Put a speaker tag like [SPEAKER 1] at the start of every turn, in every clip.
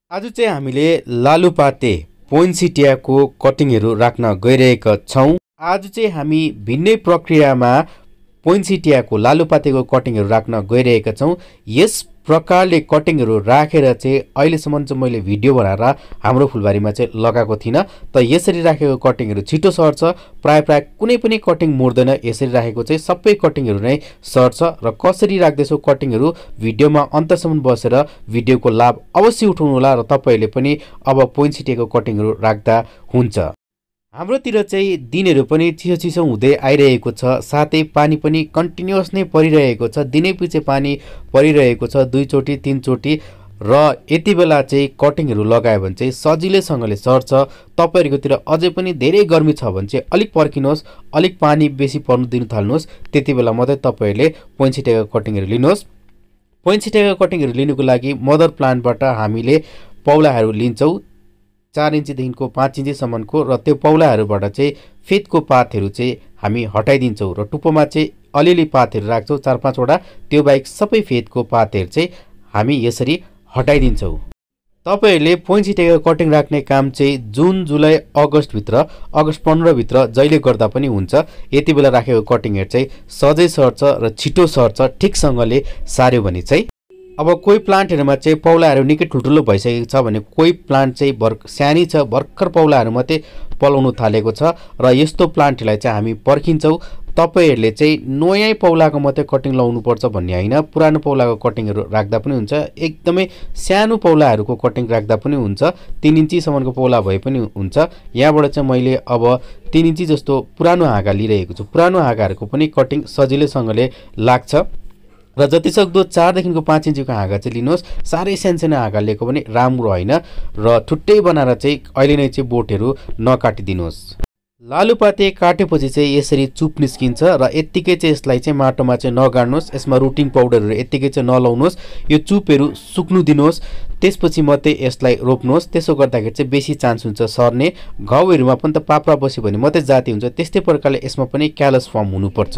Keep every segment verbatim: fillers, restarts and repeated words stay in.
[SPEAKER 1] आज चाहिँ हामीले लालुपाते पोइन्सेटियाको कटिङहरू राख्न गइरहेका छौं। आज चाहिँ हामी भिन्नै प्रक्रियामा पोइन्सेटियाको लालुपातेको कटिङहरू राख्न गइरहेका छौं। यस प्रकारले कटिङहरू राखेर चाहिँ अहिलेसम्म चाहिँ मैले भिडियो बनाएर हाम्रो फुलबारीमा चाहिँ लगाएको थिइन। त यसरी राखेको कटिङहरू छिटो सर्छ, प्राय प्राय कुनै पनि कटिङ मुर्दैन। यसरी राखेको चाहिँ सबै कटिङहरू नै सर्छ र कसरी राख्दैछौ कटिङहरू भिडियोमा अन्तसम्म बसेर भिडियोको लाभ अवश्य उठाउनु होला र तपाईहरुले पनि अब पोइन्सेटियाको कटिङहरू राख्दा हुन्छ। हाम्रोतिर चाहिँ दिनहरू पनि चिसो चिसो हुँदै आइरहेको छ, साथै पानी पनि कन्टिन्युअस नै परिरहेको छ। दिनै पछि पानी परिरहेको छ, दुई चोटी तीन चोटी र यति बेला चाहिँ कटिङहरू लगायो भने चाहिँ सजिलैसँगले सर्छ। तपाईहरुकोतिर अझै पनि धेरै गर्मी छ भने चाहिँ अलिक पर्खिनुहोस्, अलिक पानी बेसी पर्नु दिन थाल्नुहोस्, त्यति बेला मात्रै तपाईहरुले पोइन्सेटियाको कटिङहरू लिनुहोस्। पोइन्सेटियाको कटिङहरू लिनुको लागि मदर प्लान्टबाट हामीले पौलाहरू लिन्छौं, चार इन्चीदेखिको पाँच इन्चीसम्मको, र त्यो पौलाहरूबाट चाहिँ फेदको पातहरू चाहिँ हामी हटाइदिन्छौँ र टुप्पोमा चाहिँ अलिअलि पातहरू राख्छौँ, चार पाँचवटा। त्यो बाहेक सबै फेदको पातहरू चाहिँ हामी यसरी हटाइदिन्छौँ। तपाईहरुले पोइन्सेटियाको कटिङ राख्ने काम चाहिँ जुन जुलाई अगस्तभित्र, अगस्त पन्ध्रभित्र जहिले गर्दा पनि हुन्छ। यति बेला राखेको कटिङहरू चाहिँ सजै सर्छ र छिटो सर्छ। ठिकसँगले सार्यो भने चाहिँ अब कोही प्लान्टहरुमा चाहिँ पौलाहरू निकै ठुल्ठुलो भइसकेको छ भने कोही प्लान्ट चाहिँ भर सानी छ, भर्खर पौलाहरू मात्रै पलाउनु थालेको छ र यस्तो प्लान्टहरूलाई चाहिँ हामी पर्खिन्छौँ। तपाईहरुले चाहिँ नयाँ पौलाको मात्रै कटिङ लाउनु पर्छ भन्ने हैन, पुरानो पौलाको कटिङहरू राख्दा पनि हुन्छ, एकदमै सानो पौलाहरूको कटिङ राख्दा पनि हुन्छ, तीन इन्चीसम्मको पौला भए पनि हुन्छ। यहाँबाट चाहिँ मैले अब तीन इन्ची जस्तो पुरानो हाँगा लिइरहेको छु। पुरानो हाँगाहरूको पनि कटिङ सजिलैसँगले लाग्छ र जति सक्दो चार देखिको पाँच इन्चीको हाँगा चाहिँ लिनुहोस्। साह्रै सानसानो हाँगा लिएको पनि राम्रो होइन र ठुट्टै बनाएर चाहिँ अहिले नै चाहिँ बोटहरू नकाटिदिनुहोस्। लालुपाते काटेपछि चाहिँ यसरी चुप निस्किन्छ र यत्तिकै चाहिँ यसलाई चाहिँ माटोमा चाहिँ नगाड्नुहोस्, यसमा रुटिङ पाउडरहरू यत्तिकै चाहिँ नलाउनुहोस्, यो चुपहरू सुक्नु दिनुहोस्, त्यसपछि मात्रै यसलाई रोप्नुहोस्। त्यसो गर्दाखेरि चाहिँ बेसी चान्स हुन्छ सर्ने। घाउहरूमा पनि त पाप्रा बस्यो भने मात्रै जाति हुन्छ, त्यस्तै प्रकारले यसमा पनि क्यालस फर्म हुनुपर्छ।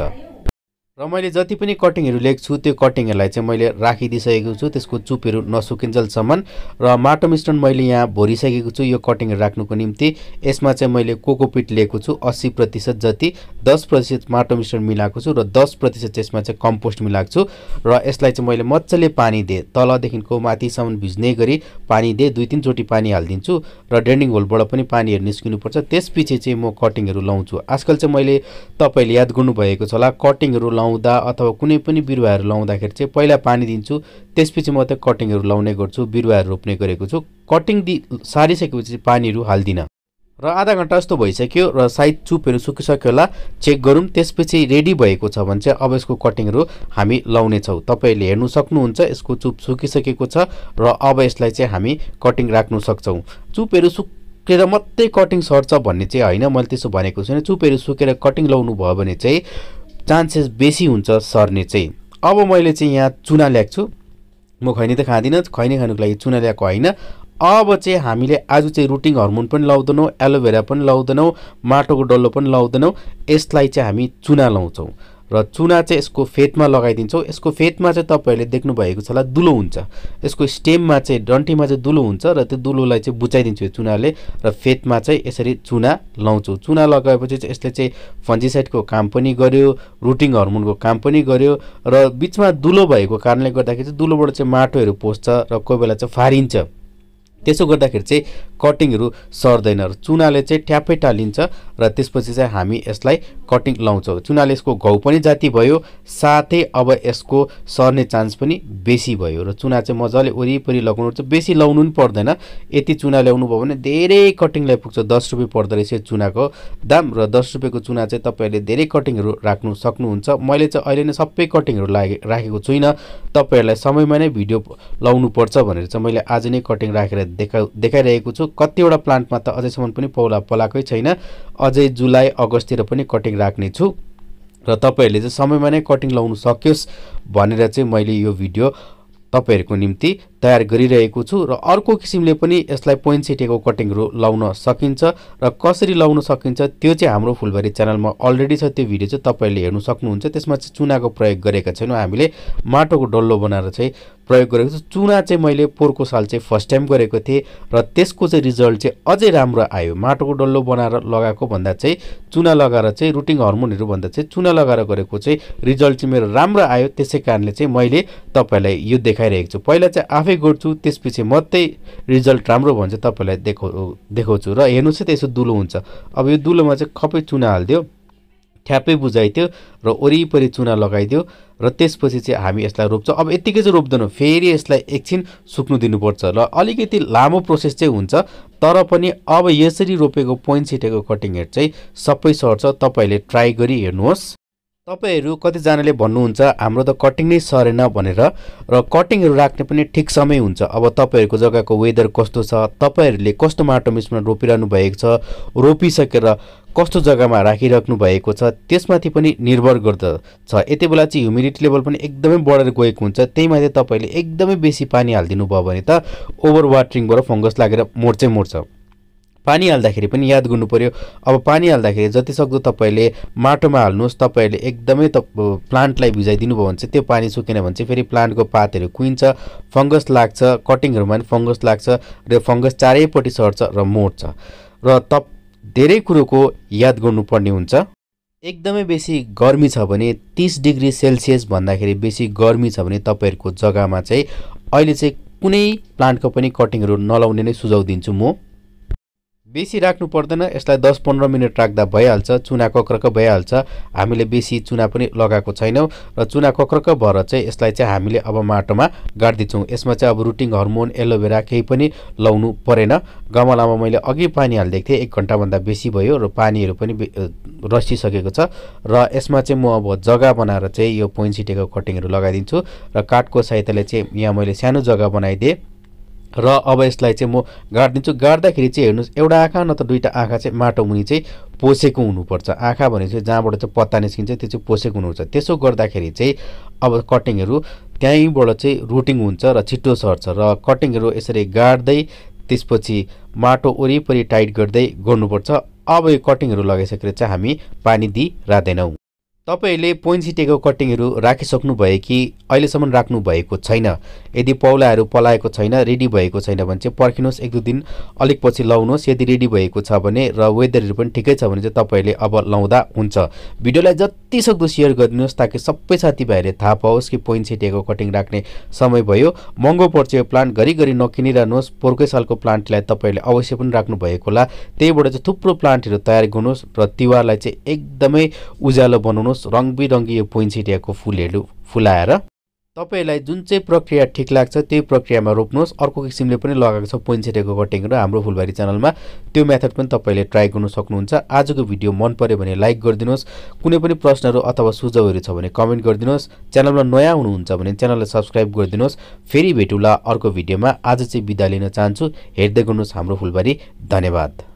[SPEAKER 1] र मैले जति पनि कटिङहरू लिएको छु त्यो कटिङहरूलाई चाहिँ मैले राखिदिइसकेको छु, त्यसको चुपहरू नसुकिन्जेलसम्म। र माटो मिश्रण मैले यहाँ भरिसकेको छु यो कटिङहरू राख्नुको निम्ति। यसमा चाहिँ मैले कोकोपिट लिएको छु अस्सी प्रतिशत जति, दस प्रतिशत माटो मिश्रण मिलाएको छु र दस प्रतिशत यसमा चाहिँ कम्पोस्ट मिलाएको छु। र यसलाई चाहिँ मैले मजाले पानी दिएँ, तलदेखिको माथिसम्म भिज्ने गरी पानी दिएँ, दुई तिनचोटि पानी हालिदिन्छु र ड्रेनिङ होलबाट पनि पानीहरू निस्किनुपर्छ। त्यसपछि चाहिँ म कटिङहरू लाउँछु। आजकल चाहिँ मैले तपाईँले याद गर्नुभएको छ होला, कटिङहरू लाउँदा अथवा कुनै पनि बिरुवाहरू लाउँदाखेरि चाहिँ पहिला पानी दिन्छु, त्यसपछि मात्रै कटिङहरू लाउने गर्छु, बिरुवाहरू रोप्ने गरेको छु। कटिङ दि सारिसकेपछि पानीहरू हाल्दिनँ। र आधा घन्टा जस्तो भइसक्यो र सायद चुपहरू सुकिसक्यो होला, चेक गरौँ। त्यसपछि रेडी भएको छ भने चाहिँ अब यसको कटिङहरू हामी लाउनेछौँ। तपाईँहरूले हेर्नु सक्नुहुन्छ यसको चुप सुकिसकेको छ र अब यसलाई चाहिँ हामी कटिङ राख्नु सक्छौँ। चुपहरू सुकेर मात्रै कटिङ सर्छ भन्ने चाहिँ होइन, मैले त्यसो भनेको छैन। चुपहरू सुकेर कटिङ लाउनु भयो भने चाहिँ चान्सेस बेसी हुन्छ सर्ने चाहिँ। अब मैले चाहिँ यहाँ चुना ल्याएको छु, म खैनी त खाँदिनँ, खैनी खानुको लागि चुना ल्याएको होइन। अब चाहिँ हामीले आज चाहिँ रुटिङ हर्मोन पनि लाउँदैनौँ, एलोभेरा पनि लाउँदैनौँ, माटोको डल्लो पनि लाउँदैनौँ, यसलाई चाहिँ हामी चुना लाउँछौँ र चुना चाहिँ यसको फेदमा लगाइदिन्छौँ। यसको फेदमा चाहिँ तपाईँहरूले देख्नु भएको छ होला दुलो हुन्छ, यसको स्टेममा चाहिँ डन्ठीमा चाहिँ दुलो हुन्छ र त्यो दुलोलाई चाहिँ बुचाइदिन्छु यो चुनाले र फेदमा चाहिँ यसरी चुना लाउँछु। चुना लगाएपछि चाहिँ यसले चाहिँ फन्जिसाइडको काम पनि गर्यो, रुटिङ हर्मोनको काम पनि गर्यो र बिचमा दुलो भएको कारणले गर्दाखेरि चाहिँ दुलोबाट चाहिँ माटोहरू पस्छ र कोही बेला चाहिँ फारिन्छ। त्यसो गर्दाखेरि चाहिँ कटिङहरू सर्दैन र चुनाले चाहिँ ट्यापै टालिन्छ र त्यसपछि चाहिँ हामी यसलाई कटिङ लाउँछौँ। चुनाले यसको घाउ पनि जाति भयो, साथै अब यसको सर्ने चान्स पनि बेसी भयो र चुना चाहिँ मजाले वरिपरि लगाउनु पर्छ, बेसी लाउनु पनि पर्दैन। यति चुना ल्याउनु भयो भने धेरै कटिङलाई पुग्छ। दस रुपियाँ पर्दो रहेछ चुनाको दाम र दस रुपियाँको चुना चाहिँ तपाईँहरूले धेरै कटिङहरू राख्नु सक्नुहुन्छ। मैले चाहिँ अहिले नै सबै कटिङहरू लागे राखेको छुइनँ, तपाईँहरूलाई समयमा नै भिडियो लाउनुपर्छ भनेर चाहिँ मैले आज नै कटिङ राखेर देखा देखाइरहेको छु। कतिवटा प्लान्टमा त अझैसम्म पनि पौला पलाएकै छैन, अझै जुलाई अगस्ततिर पनि कटिङ राख्ने छु र तपाईँहरूले चाहिँ समयमा नै कटिङ लाउनु सकियोस् भनेर चाहिँ मैले यो भिडियो तपाईँहरूको निम्ति तयार गरिरहेको छु र अर्को किसिमले पनि यसलाई पोइन्सेटियाको कटिङहरू लाउन सकिन्छ र कसरी लाउन सकिन्छ त्यो चाहिँ हाम्रो फुलबारी च्यानलमा अलरेडी छ। त्यो भिडियो चाहिँ तपाईले हेर्न सक्नुहुन्छ। त्यसमा चाहिँ चुनाको प्रयोग गरेका छैनौँ, हामीले माटोको डल्लो बनाएर चाहिँ प्रयोग गरेको छु। चुना चाहिँ मैले पोहोरको साल चाहिँ फर्स्ट टाइम गरेको थिएँ र त्यसको चाहिँ रिजल्ट चाहिँ अझै राम्रो आयो। माटोको डल्लो बनाएर लगाएको भन्दा चाहिँ चुना लगाएर चाहिँ रुटिङ हर्मोनहरू भन्दा चाहिँ चुना लगाएर गरेको चाहिँ रिजल्ट चाहिँ मेरो राम्रो आयो। त्यसै कारणले चाहिँ मैले तपाईलाई यो देखाइरहेको छु। पहिला चाहिँ आफै गर्छु, त्यसपछि मात्रै रिजल्ट राम्रो भन्छ तपाईलाई देखाउ देखाउँछु। र हेर्नुहोस् है, त्यसो दुलो हुन्छ। अब यो दुलोमा चाहिँ खपै चुना हालिदियो, ठ्याप्पै बुझाइदियो र वरिपरि चुना लगाइदियो र त्यसपछि चाहिँ हामी यसलाई रोप्छौँ। अब यत्तिकै चाहिँ रोप्दैनौँ, फेरि यसलाई एकछिन सुक्नु दिनुपर्छ र अलिकति लामो प्रोसेस चाहिँ हुन्छ। तर पनि अब यसरी रोपेको पोइन्सेटियाको कटिङहरू चाहिँ सबै सर्छ। तपाईँले ट्राई गरी हेर्नुहोस्। तपाईहरू कतिजनाले भन्नुहुन्छ हाम्रो त कटिङ नै सरेन भनेर, र कटिङहरू राख्ने पनि ठिक समय हुन्छ। अब तपाईँहरूको जग्गाको वेदर कस्तो छ, तपाईँहरूले कस्तो माटो मिक्समा रोपिरहनु भएको छ, रोपिसकेर कस्तो जग्गामा राखिराख्नु भएको छ त्यसमाथि पनि निर्भर गर्दछ। यति बेला चाहिँ ह्युमिडिटी लेभल पनि एकदमै बढेर गएको हुन्छ। त्यही माथि तपाईँले एकदमै बेसी पानी हालिदिनु भयो भने त ओभर वाटरिङबाट फङ्गस लागेर मोर्चै मोर्छ। पानी हाल्दाखेरि पनि याद गर्नु पर्यो। अब पानी हाल्दाखेरि जति सक्दो तपाईँले माटोमा हाल्नुहोस्। तपाईँहरूले एकदमै त प्लान्टलाई भिजाइदिनु भयो भने चाहिँ त्यो पानी सुकेन भने चाहिँ फेरि प्लान्टको पातहरू कुहिन्छ, फङ्गस लाग्छ, कटिङहरूमा पनि फङ्गस लाग्छ र फङ्गस चारैपट्टि सर्छ र मोर्छ। र तप धेरै कुरोको याद गर्नुपर्ने हुन्छ। एकदमै बेसी गर्मी छ भने तीस डिग्री सेल्सियस भन्दाखेरि बेसी गर्मी छ भने तपाईँहरूको जग्गामा चाहिँ अहिले चाहिँ कुनै प्लान्टको पनि कटिङहरू नलाउने नै सुझाव दिन्छु म। बेसी राख्नु पर्दैन, यसलाई दस पन्ध्र मिनट राख्दा भइहाल्छ, चुना कक्रक भइहाल्छ। हामीले बेसी चुना पनि लगाएको छैनौँ र चुना कक्रक भएर चाहिँ यसलाई चाहिँ हामीले अब माटोमा गाड्दिन्छौँ। यसमा चाहिँ अब रुटिङ हर्मोन, एलोभेरा केही पनि लाउनु परेन। गमलामा मैले अघि पानी हालिदिएको थिएँ, एक घन्टाभन्दा बेसी भयो र पानीहरू पनि रसिसकेको छ। र यसमा चाहिँ म अब जग्गा बनाएर चाहिँ यो पोइन्सेटियाको कटिङहरू लगाइदिन्छु र काठको सहायताले चाहिँ यहाँ मैले सानो जग्गा बनाइदिएँ र अब यसलाई चाहिँ म गाड्दिन्छु। गाड्दाखेरि चाहिँ हेर्नुहोस्, एउटा आँखा न त दुईवटा आँखा चाहिँ माटो मुनि चाहिँ पोसेको हुनुपर्छ। आँखा भने चाहिँ जहाँबाट चाहिँ पत्ता निस्किन्छ त्यो चाहिँ पोसेको हुनुपर्छ। त्यसो गर्दाखेरि चाहिँ अब कटिङहरू त्यहीँबाट चाहिँ रुटिङ हुन्छ र छिट्टो सर्छ। र कटिङहरू यसरी गाड्दै त्यसपछि माटो वरिपरि टाइट गर्दै गर्नुपर्छ। अब यो कटिङहरू लगाइसकेर चाहिँ हामी पानी दिइरहँदैनौँ। तपाईले पोइन्सेटियाको कटिङहरू राखिसक्नु भयो कि अहिलेसम्म राख्नु भएको छैन? यदि पौलाहरू पलाएको छैन, रेडी भएको छैन भने चाहिँ पर्खिनुहोस्, एक दुई दिन अलिक पछि लाउनुहोस्। यदि रेडी भएको छ भने र वेदरहरू पनि ठिकै छ भने चाहिँ तपाईँले अब लाउँदा हुन्छ। भिडियोलाई जति सक्दो सेयर गरिदिनुहोस् ताकि सबै साथीभाइहरूले थाहा पाओस् कि पोइन्सेटियाको कटिङ राख्ने समय भयो। महँगो पर्छ यो प्लान्ट, घरिघरि नकिनिरहनुहोस्। पोहोरकै सालको प्लान्टलाई तपाईँले अवश्य पनि राख्नु भएको होला। त्यहीबाट चाहिँ थुप्रो प्लान्टहरू तयार गर्नुहोस् र तिहारलाई चाहिँ एकदमै उज्यालो बनाउनुहोस्, रङबिरङ्गी यो पोइन्सेटियाको फुलहरू फुलाएर। तपाईलाई जुन चाहिँ प्रक्रिया ठिक लाग्छ त्यही प्रक्रियामा रोप्नुहोस्। अर्को किसिमले पनि लगाएको छ पोइन्सेटियाको कटिङहरू हाम्रो फुलबारी च्यानलमा, त्यो मेथड पनि तपाईँले ट्राई गर्नु सक्नुहुन्छ। आजको भिडियो मन पर्यो भने लाइक गरिदिनुहोस्। कुनै पनि प्रश्नहरू अथवा सुझावहरू छ भने कमेन्ट गरिदिनुहोस्। च्यानलमा नयाँ हुनुहुन्छ भने च्यानललाई सब्सक्राइब गरिदिनुहोस्। फेरि भेटौँला अर्को भिडियोमा। आज चाहिँ बिदा लिन चाहन्छु। हेर्दै गर्नुहोस् हाम्रो फुलबारी। धन्यवाद।